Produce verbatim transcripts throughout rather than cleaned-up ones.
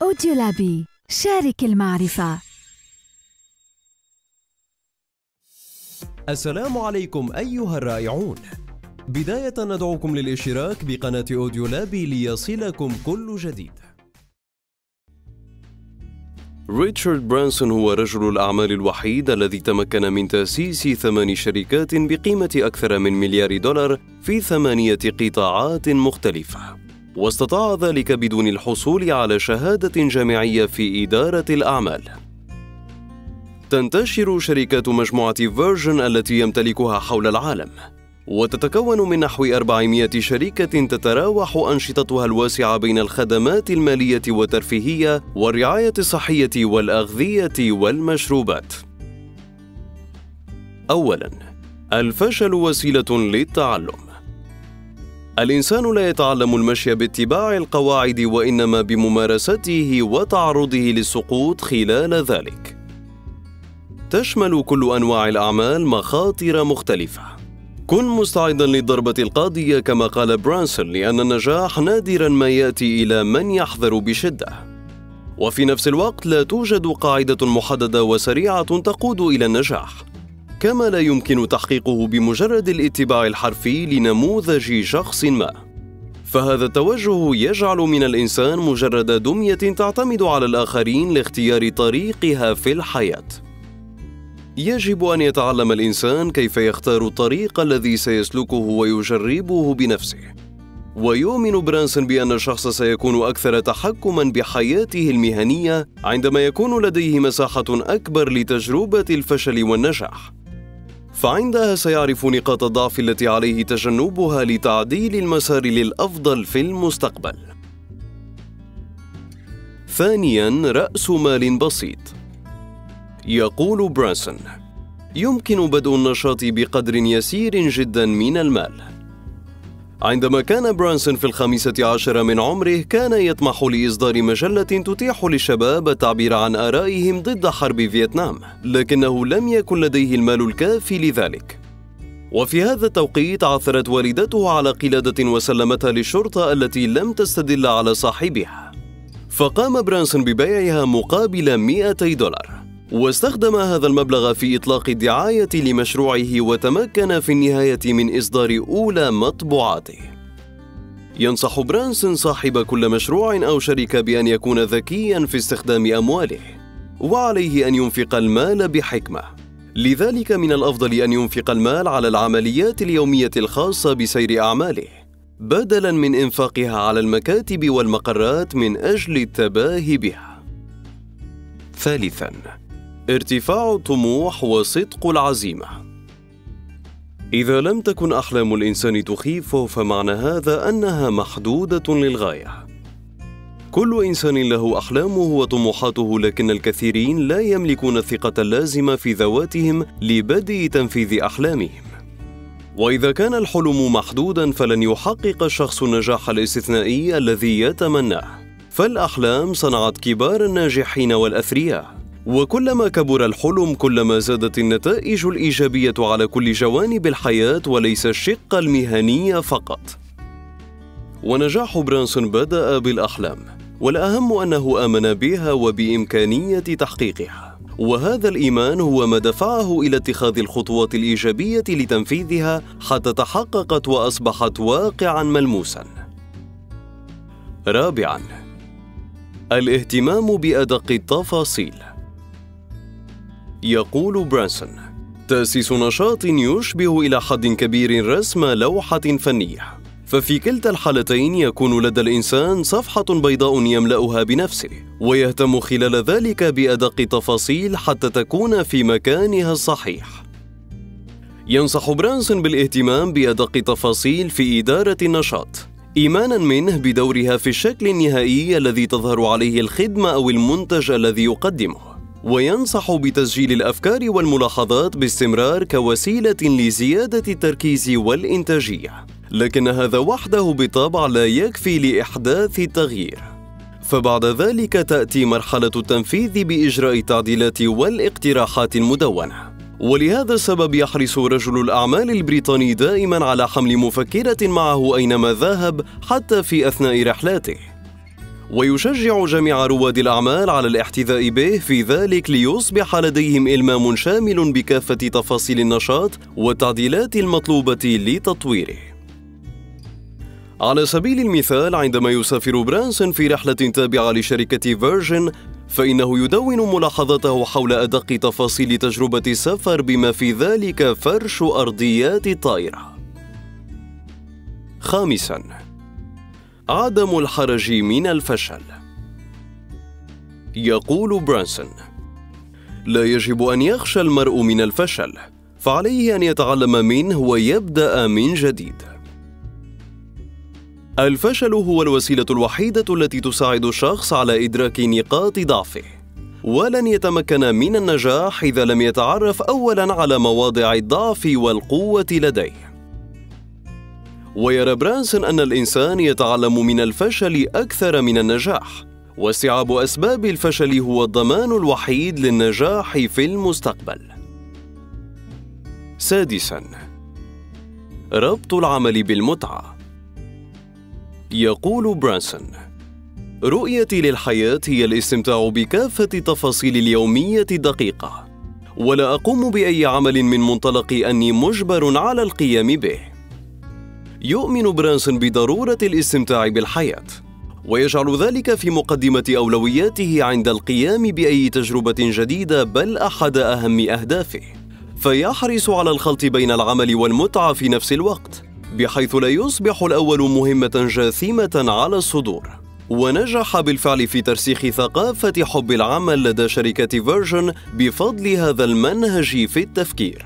أوديولابي، شارك المعرفة. السلام عليكم أيها الرائعون. بداية ندعوكم للاشتراك بقناة أوديولابي ليصلكم كل جديد. ريتشارد برانسون هو رجل الأعمال الوحيد الذي تمكن من تأسيس ثمان شركات بقيمة أكثر من مليار دولار في ثمانية قطاعات مختلفة، واستطاع ذلك بدون الحصول على شهادة جامعية في إدارة الأعمال. تنتشر شركات مجموعة فيرجن التي يمتلكها حول العالم، وتتكون من نحو أربعمائة شركة تتراوح أنشطتها الواسعة بين الخدمات المالية والترفيهية والرعاية الصحية والأغذية والمشروبات. أولاً، الفشل وسيلة للتعلم. الإنسان لا يتعلم المشي باتباع القواعد، وإنما بممارسته وتعرضه للسقوط خلال ذلك. تشمل كل أنواع الأعمال مخاطر مختلفة. كن مستعداً للضربة القاضية كما قال برانسون، لأن النجاح نادراً ما يأتي إلى من يحذر بشدة. وفي نفس الوقت لا توجد قاعدة محددة وسريعة تقود إلى النجاح، كما لا يمكن تحقيقه بمجرد الاتباع الحرفي لنموذج شخص ما. فهذا التوجه يجعل من الإنسان مجرد دمية تعتمد على الآخرين لاختيار طريقها في الحياة. يجب أن يتعلم الإنسان كيف يختار الطريق الذي سيسلكه ويجربه بنفسه. ويؤمن برانسون بأن الشخص سيكون أكثر تحكماً بحياته المهنية عندما يكون لديه مساحة أكبر لتجربة الفشل والنجاح، فعندها سيعرف نقاط الضعف التي عليه تجنبها لتعديل المسار للأفضل في المستقبل. ثانياً، رأس مال بسيط. يقول برانسون: يمكن بدء النشاط بقدر يسير جداً من المال. عندما كان برانسون في الخامسة عشر من عمره، كان يطمح لإصدار مجلة تتيح للشباب التعبير عن آرائهم ضد حرب فيتنام، لكنه لم يكن لديه المال الكافي لذلك. وفي هذا التوقيت عثرت والدته على قلادة وسلمتها للشرطة التي لم تستدل على صاحبها، فقام برانسون ببيعها مقابل مئتي دولار، واستخدم هذا المبلغ في إطلاق الدعاية لمشروعه، وتمكن في النهاية من إصدار أولى مطبوعاته. ينصح برانسون صاحب كل مشروع أو شركة بأن يكون ذكياً في استخدام أمواله، وعليه أن ينفق المال بحكمة. لذلك من الأفضل أن ينفق المال على العمليات اليومية الخاصة بسير أعماله، بدلاً من إنفاقها على المكاتب والمقرات من أجل التباهي بها. ثالثاً، ارتفاع الطموح وصدق العزيمة. إذا لم تكن أحلام الإنسان تخيفه، فمعنى هذا أنها محدودة للغاية. كل إنسان له أحلامه وطموحاته، لكن الكثيرين لا يملكون الثقة اللازمة في ذواتهم لبدء تنفيذ أحلامهم. وإذا كان الحلم محدوداً، فلن يحقق الشخص النجاح الاستثنائي الذي يتمناه. فالأحلام صنعت كبار الناجحين والأثرياء، وكلما كبر الحلم كلما زادت النتائج الإيجابية على كل جوانب الحياة وليس الشق المهني فقط. ونجاح برانسون بدأ بالأحلام، والأهم أنه آمن بها وبإمكانية تحقيقها، وهذا الإيمان هو ما دفعه إلى اتخاذ الخطوات الإيجابية لتنفيذها حتى تحققت وأصبحت واقعاً ملموساً. رابعاً، الاهتمام بأدق التفاصيل. يقول برانسون: تأسيس نشاط يشبه إلى حد كبير رسم لوحة فنية، ففي كلتا الحالتين يكون لدى الإنسان صفحة بيضاء يملأها بنفسه، ويهتم خلال ذلك بأدق التفاصيل حتى تكون في مكانها الصحيح. ينصح برانسون بالاهتمام بأدق التفاصيل في إدارة النشاط، إيماناً منه بدورها في الشكل النهائي الذي تظهر عليه الخدمة أو المنتج الذي يقدمه. وينصح بتسجيل الأفكار والملاحظات باستمرار كوسيلة لزيادة التركيز والإنتاجية، لكن هذا وحده بالطبع لا يكفي لإحداث التغيير، فبعد ذلك تأتي مرحلة التنفيذ بإجراء التعديلات والاقتراحات المدونة. ولهذا السبب يحرص رجل الأعمال البريطاني دائماً على حمل مفكرة معه أينما ذهب، حتى في أثناء رحلاته. ويشجع جميع رواد الأعمال على الاحتذاء به في ذلك ليصبح لديهم إلمام شامل بكافة تفاصيل النشاط والتعديلات المطلوبة لتطويره. على سبيل المثال، عندما يسافر برانسون في رحلة تابعة لشركة فيرجن، فإنه يدون ملاحظاته حول أدق تفاصيل تجربة السفر بما في ذلك فرش أرضيات الطائرة. خامساً، عدم الحرج من الفشل. يقول برانسون: لا يجب أن يخشى المرء من الفشل، فعليه أن يتعلم منه ويبدأ من جديد. الفشل هو الوسيلة الوحيدة التي تساعد الشخص على إدراك نقاط ضعفه، ولن يتمكن من النجاح إذا لم يتعرف أولاً على مواضع الضعف والقوة لديه. ويرى برانسون أن الإنسان يتعلم من الفشل أكثر من النجاح، واستيعاب أسباب الفشل هو الضمان الوحيد للنجاح في المستقبل. سادساً، ربط العمل بالمتعة. يقول برانسون: رؤيتي للحياة هي الاستمتاع بكافة التفاصيل اليومية الدقيقة، ولا أقوم بأي عمل من منطلق أني مجبر على القيام به. يؤمن برانسون بضرورة الاستمتاع بالحياة، ويجعل ذلك في مقدمة أولوياته عند القيام بأي تجربة جديدة، بل أحد أهم أهدافه، فيحرص على الخلط بين العمل والمتعة في نفس الوقت، بحيث لا يصبح الأول مهمة جاثمة على الصدور. ونجح بالفعل في ترسيخ ثقافة حب العمل لدى شركة فيرجن بفضل هذا المنهج في التفكير.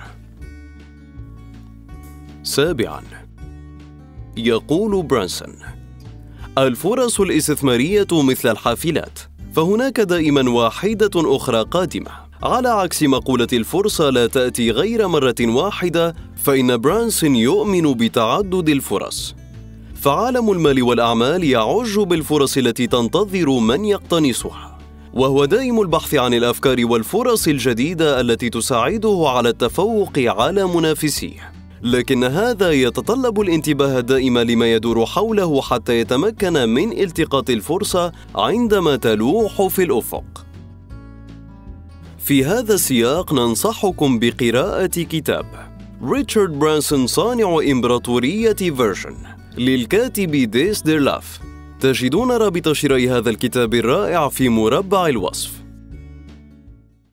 سابعاً، يقول برانسون: الفرص الاستثمارية مثل الحافلات، فهناك دائماً واحدة أخرى قادمة، على عكس مقولة الفرصة لا تأتي غير مرة واحدة، فإن برانسون يؤمن بتعدد الفرص. فعالم المال والأعمال يعج بالفرص التي تنتظر من يقتنصها، وهو دائم البحث عن الأفكار والفرص الجديدة التي تساعده على التفوق على منافسيه، لكن هذا يتطلب الانتباه الدائم لما يدور حوله حتى يتمكن من التقاط الفرصة عندما تلوح في الأفق. في هذا السياق ننصحكم بقراءة كتاب ريتشارد برانسون صانع إمبراطورية فيرجن للكاتب ديس ديرلاف. تجدون رابط شراء هذا الكتاب الرائع في مربع الوصف.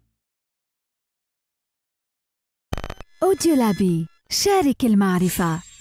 أوديولابي، شارك المعرفة.